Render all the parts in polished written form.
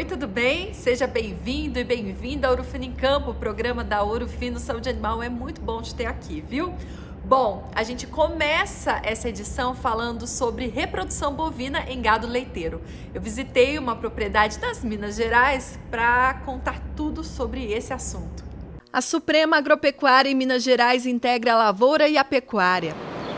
Oi, tudo bem? Seja bem-vindo e bem-vinda ao Ouro Fino em Campo, o programa da Ouro Fino Saúde Animal. É muito bom te ter aqui, viu? Bom, a gente começa essa edição falando sobre reprodução bovina em gado leiteiro. Eu visitei uma propriedade das Minas Gerais para contar tudo sobre esse assunto. A Suprema Agropecuária em Minas Gerais integra a lavoura e a pecuária.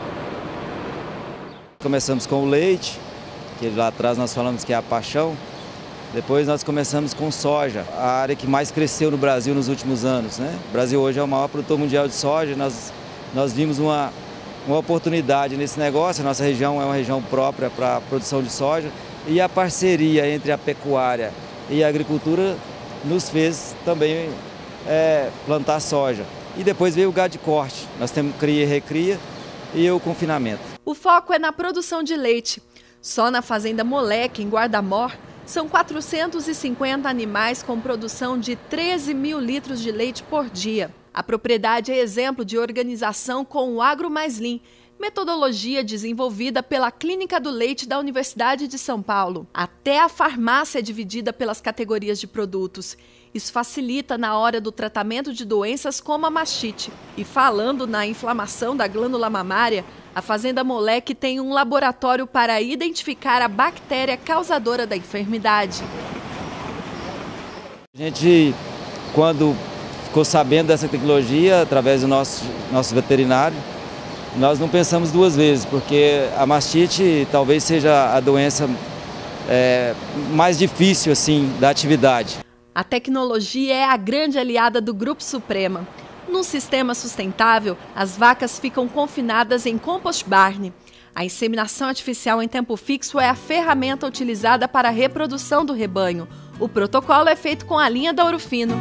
Começamos com o leite, que lá atrás nós falamos que é a paixão. Depois nós começamos com soja, a área que mais cresceu no Brasil nos últimos anos, né? O Brasil hoje é o maior produtor mundial de soja. Nós vimos uma oportunidade nesse negócio. A nossa região é uma região própria para a produção de soja. E a parceria entre a pecuária e a agricultura nos fez também plantar soja. E depois veio o gado de corte. Nós temos cria e recria e o confinamento. O foco é na produção de leite. Só na Fazenda Moleque, em Guarda-Mor, são 450 animais com produção de 13 mil litros de leite por dia. A propriedade é exemplo de organização com o Agro Mais Lean, metodologia desenvolvida pela Clínica do Leite da Universidade de São Paulo. Até a farmácia é dividida pelas categorias de produtos. Isso facilita na hora do tratamento de doenças como a mastite. E falando na inflamação da glândula mamária, a Fazenda Moleque tem um laboratório para identificar a bactéria causadora da enfermidade. A gente, quando ficou sabendo dessa tecnologia, através do nosso veterinário, nós não pensamos duas vezes, porque a mastite talvez seja a doença mais difícil assim, da atividade. A tecnologia é a grande aliada do Grupo Suprema. Num sistema sustentável, as vacas ficam confinadas em compost barn. A inseminação artificial em tempo fixo é a ferramenta utilizada para a reprodução do rebanho. O protocolo é feito com a linha da Ouro Fino.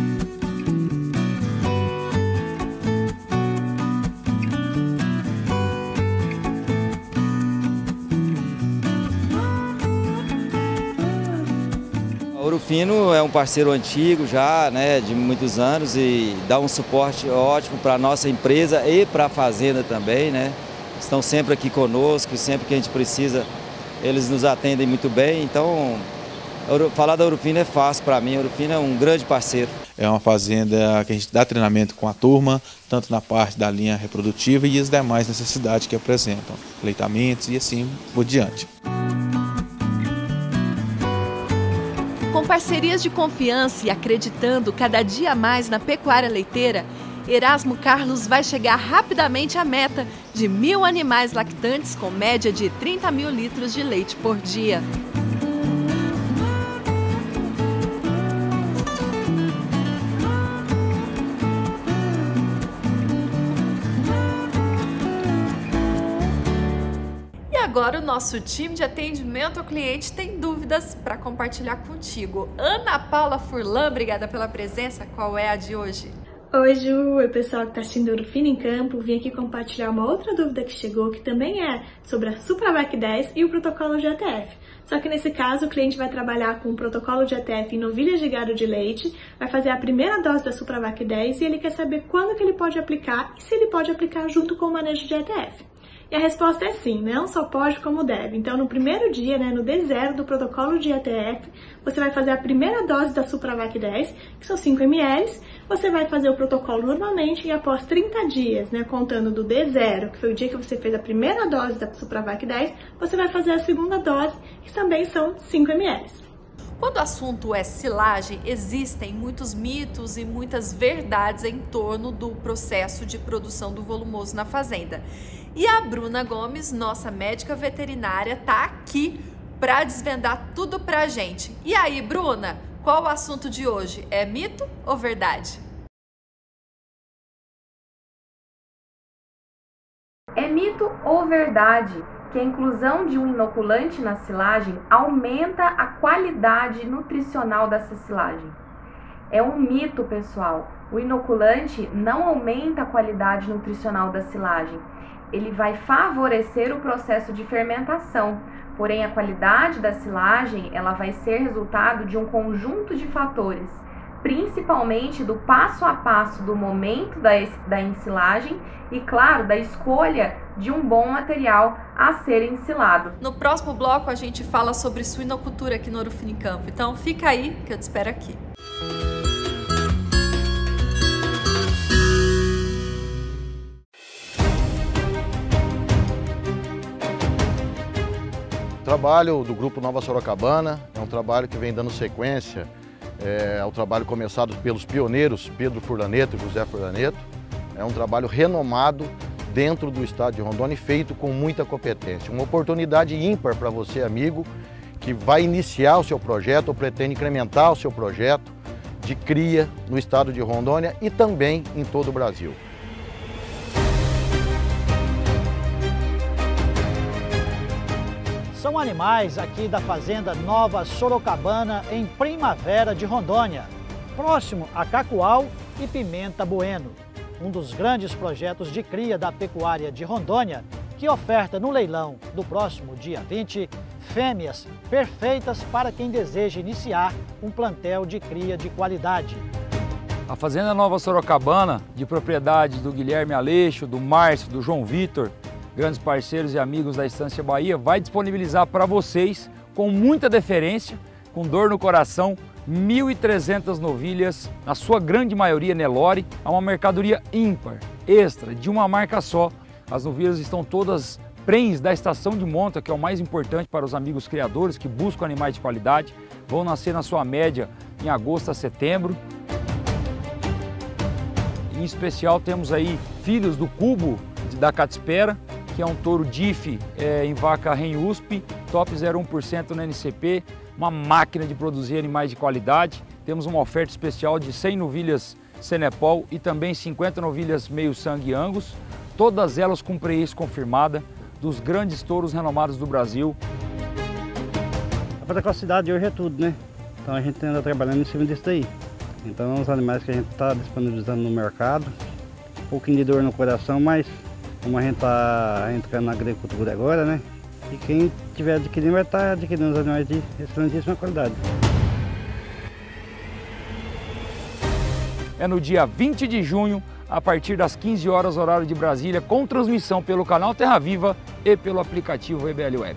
A Ouro Fino é um parceiro antigo já, né, de muitos anos, e dá um suporte ótimo para a nossa empresa e para a fazenda também, né? Estão sempre aqui conosco, sempre que a gente precisa, eles nos atendem muito bem. Então, falar da Ouro Fino é fácil para mim. A Ouro Fino é um grande parceiro. É uma fazenda que a gente dá treinamento com a turma, tanto na parte da linha reprodutiva e as demais necessidades que apresentam, leitamentos e assim por diante. Com parcerias de confiança e acreditando cada dia mais na pecuária leiteira, Erasmo Carlos vai chegar rapidamente à meta de 1.000 animais lactantes com média de 30 mil litros de leite por dia. Agora o nosso time de atendimento ao cliente tem dúvidas para compartilhar contigo. Ana Paula Furlan, obrigada pela presença. Qual é a de hoje? Oi, Ju. Oi, pessoal que está assistindo Ouro Fino em Campo. Vim aqui compartilhar uma outra dúvida que chegou, que também é sobre a Supravac 10 e o protocolo GTF. Só que nesse caso o cliente vai trabalhar com o protocolo GTF em novilhas de gado de leite, vai fazer a primeira dose da Supravac 10 e ele quer saber quando que ele pode aplicar e se ele pode aplicar junto com o manejo GTF. E a resposta é sim, não só pode como deve. Então, no primeiro dia, no D0 do protocolo de ETF, você vai fazer a primeira dose da Supravac 10, que são 5 ml. Você vai fazer o protocolo normalmente e após 30 dias, contando do D0, que foi o dia que você fez a primeira dose da Supravac 10, você vai fazer a segunda dose, que também são 5 ml. Quando o assunto é silagem, existem muitos mitos e muitas verdades em torno do processo de produção do volumoso na fazenda. E a Bruna Gomes, nossa médica veterinária, está aqui para desvendar tudo para a gente. E aí, Bruna, qual o assunto de hoje? É mito ou verdade? É mito ou verdade que a inclusão de um inoculante na silagem aumenta a qualidade nutricional dessa silagem? É um mito, pessoal. O inoculante não aumenta a qualidade nutricional da silagem. Ele vai favorecer o processo de fermentação, porém a qualidade da silagem ela vai ser resultado de um conjunto de fatores, principalmente do passo a passo do momento da ensilagem e, claro, da escolha de um bom material a ser ensilado. No próximo bloco a gente fala sobre suinocultura aqui no Ouro Fino em Campo, então fica aí que eu te espero aqui. O trabalho do Grupo Nova Sorocabana é um trabalho que vem dando sequência ao trabalho começado pelos pioneiros Pedro Furlaneto e José Furlaneto. É um trabalho renomado dentro do estado de Rondônia e feito com muita competência. Uma oportunidade ímpar para você, amigo, que vai iniciar o seu projeto ou pretende incrementar o seu projeto de cria no estado de Rondônia e também em todo o Brasil. São animais aqui da Fazenda Nova Sorocabana, em Primavera de Rondônia, próximo a Cacoal e Pimenta Bueno, um dos grandes projetos de cria da pecuária de Rondônia, que oferta no leilão do próximo dia 20 fêmeas perfeitas para quem deseja iniciar um plantel de cria de qualidade. A Fazenda Nova Sorocabana, de propriedade do Guilherme Aleixo, do Márcio, do João Vitor, grandes parceiros e amigos da Estância Bahia, vai disponibilizar para vocês, com muita deferência, com dor no coração, 1.300 novilhas, na sua grande maioria Nelore, a uma mercadoria ímpar, extra, de uma marca só. As novilhas estão todas prenhes da estação de monta, que é o mais importante para os amigos criadores que buscam animais de qualidade. Vão nascer na sua média em agosto a setembro. Em especial temos aí filhos do Cubo da Catespera, que é um touro DIF em vaca REN-USP, top 0,1% no NCP, uma máquina de produzir animais de qualidade. Temos uma oferta especial de 100 novilhas Senepol e também 50 novilhas meio sangue Angus, todas elas com preço confirmada, dos grandes touros renomados do Brasil. A precocidade hoje é tudo, né? Então a gente anda trabalhando em cima disso daí. Então os animais que a gente está disponibilizando no mercado, um pouquinho de dor no coração, mas como a gente está entrando na agricultura agora, né? E quem estiver adquirindo vai estar adquirindo os animais de excelentíssima qualidade. É no dia 20 de junho, a partir das 15 horas, horário de Brasília, com transmissão pelo canal Terra Viva e pelo aplicativo EBL Web.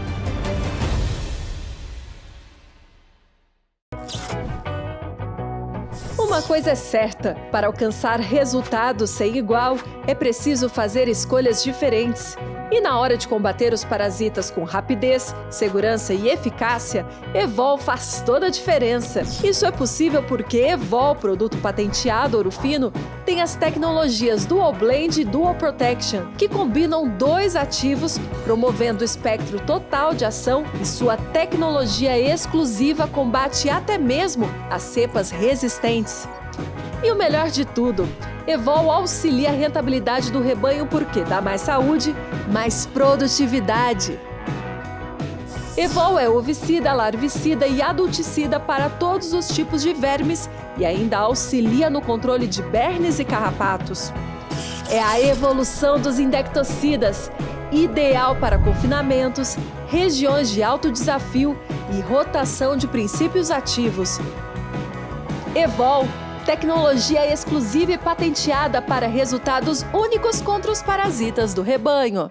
Uma coisa é certa, para alcançar resultados sem igual, é preciso fazer escolhas diferentes. E na hora de combater os parasitas com rapidez, segurança e eficácia, Evol faz toda a diferença. Isso é possível porque Evol, produto patenteado Ouro Fino, tem as tecnologias Dual Blend e Dual Protection, que combinam dois ativos, promovendo o espectro total de ação, e sua tecnologia exclusiva combate até mesmo as cepas resistentes. E o melhor de tudo, Evol auxilia a rentabilidade do rebanho porque dá mais saúde, mais produtividade. Evol é ovicida, larvicida e adulticida para todos os tipos de vermes e ainda auxilia no controle de bernes e carrapatos. É a evolução dos indectocidas, ideal para confinamentos, regiões de alto desafio e rotação de princípios ativos. Evol, tecnologia exclusiva e patenteada para resultados únicos contra os parasitas do rebanho.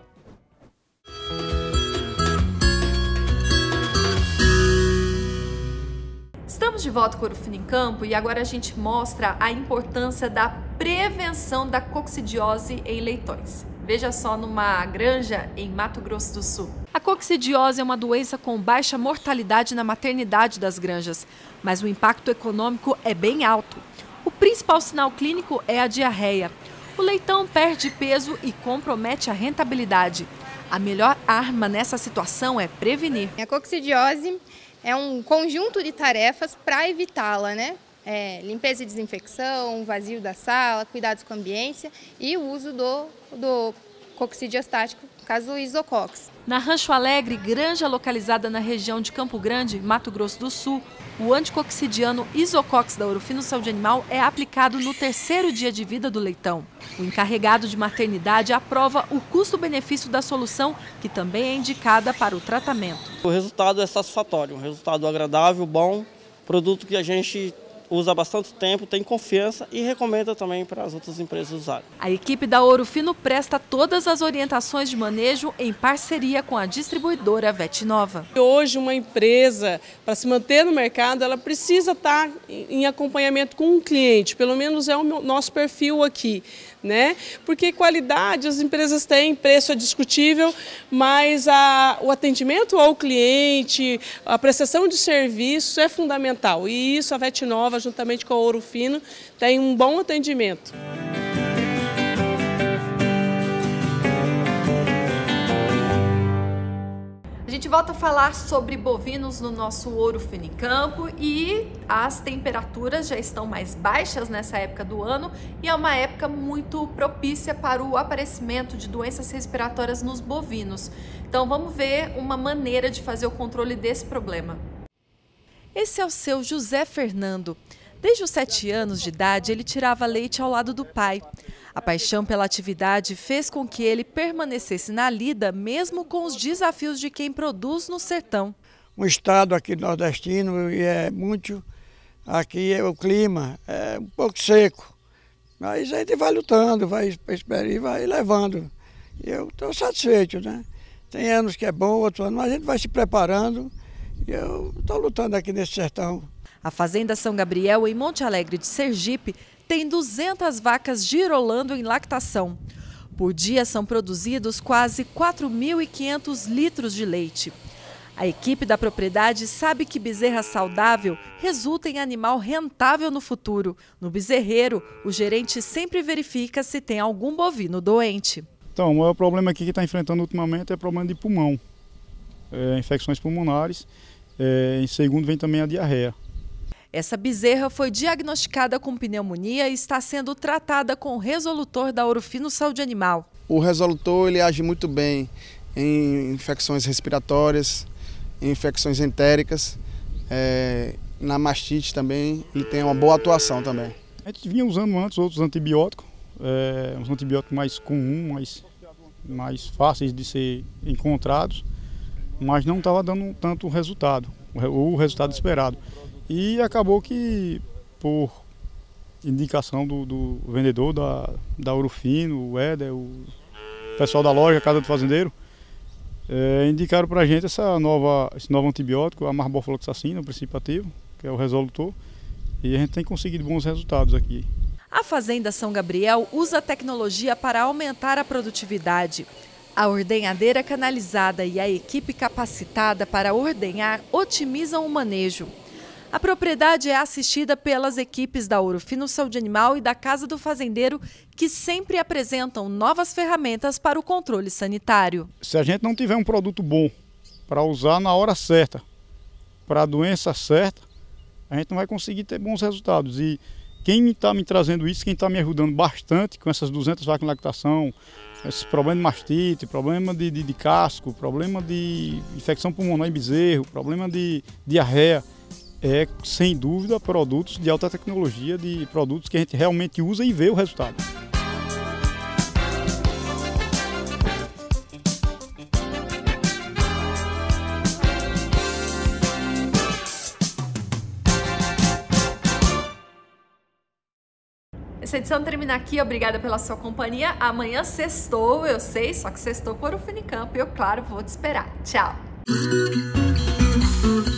Estamos de volta com o Ouro Fino em Campo e agora a gente mostra a importância da prevenção da coccidiose em leitões. Veja só numa granja em Mato Grosso do Sul. A coccidiose é uma doença com baixa mortalidade na maternidade das granjas, mas o impacto econômico é bem alto. O principal sinal clínico é a diarreia. O leitão perde peso e compromete a rentabilidade. A melhor arma nessa situação é prevenir. A coccidiose é um conjunto de tarefas para evitá-la, né? Limpeza e desinfecção, vazio da sala, cuidados com a ambiência e o uso do coccidiostático, caso Isocox. Na Rancho Alegre, granja localizada na região de Campo Grande, Mato Grosso do Sul, o anticoccidiano Isocox da Ouro Fino Saúde Animal é aplicado no 3º dia de vida do leitão. O encarregado de maternidade aprova o custo-benefício da solução, que também é indicada para o tratamento. O resultado é satisfatório, um resultado agradável, bom, produto que a gente usa há bastante tempo, tem confiança e recomenda também para as outras empresas usarem. A equipe da Ouro Fino presta todas as orientações de manejo em parceria com a distribuidora Vetnova. Hoje uma empresa, para se manter no mercado, ela precisa estar em acompanhamento com o cliente, pelo menos é o nosso perfil aqui, né? Porque qualidade as empresas têm, preço é discutível, mas o atendimento ao cliente, a prestação de serviço é fundamental e isso a Vetnova, juntamente com a Ouro Fino, tem um bom atendimento. A gente volta a falar sobre bovinos no nosso Ouro Fino em Campo e as temperaturas já estão mais baixas nessa época do ano e é uma época muito propícia para o aparecimento de doenças respiratórias nos bovinos. Então vamos ver uma maneira de fazer o controle desse problema. Esse é o seu José Fernando. Desde os 7 anos de idade, ele tirava leite ao lado do pai. A paixão pela atividade fez com que ele permanecesse na lida, mesmo com os desafios de quem produz no sertão. Um estado aqui nordestino e é muito, aqui o clima é um pouco seco, mas a gente vai lutando, vai esperando e vai levando. E eu estou satisfeito, né? Tem anos que é bom, outros anos, mas a gente vai se preparando e eu estou lutando aqui nesse sertão. A Fazenda São Gabriel, em Monte Alegre de Sergipe, tem 200 vacas girolando em lactação. Por dia são produzidos quase 4.500 litros de leite. A equipe da propriedade sabe que bezerra saudável resulta em animal rentável no futuro. No bezerreiro, o gerente sempre verifica se tem algum bovino doente. Então, o maior problema aqui que está enfrentando ultimamente é problema de pulmão, infecções pulmonares. Em segundo vem também a diarreia. Essa bezerra foi diagnosticada com pneumonia e está sendo tratada com o resolutor da Ouro Fino Saúde Animal. O resolutor ele age muito bem em infecções respiratórias, em infecções entéricas, na mastite também, ele tem uma boa atuação também. A gente vinha usando antes outros antibióticos, uns antibióticos mais comuns, mais fáceis de ser encontrados, mas não estava dando tanto resultado, o resultado esperado. E acabou que, por indicação do vendedor da Ouro Fino, o Éder, o pessoal da loja, Casa do Fazendeiro, indicaram para a gente esse novo antibiótico, a marbofloxacina, o princípio ativo, que é o resolutor, e a gente tem conseguido bons resultados aqui. A Fazenda São Gabriel usa a tecnologia para aumentar a produtividade. A ordenhadeira canalizada e a equipe capacitada para ordenhar otimizam o manejo. A propriedade é assistida pelas equipes da Ouro Fino Saúde Animal e da Casa do Fazendeiro, que sempre apresentam novas ferramentas para o controle sanitário. Se a gente não tiver um produto bom para usar na hora certa, para a doença certa, a gente não vai conseguir ter bons resultados. E quem está me trazendo isso, quem está me ajudando bastante com essas 200 vacas em lactação, esse problema de mastite, problema de casco, problema de infecção pulmonar em bezerro, problema de diarreia, sem dúvida, produtos de alta tecnologia, de produtos que a gente realmente usa e vê o resultado. Essa edição termina aqui, obrigada pela sua companhia. Amanhã sextou, eu sei, só que sextou por Ouro Fino em Campo e eu, claro, vou te esperar. Tchau!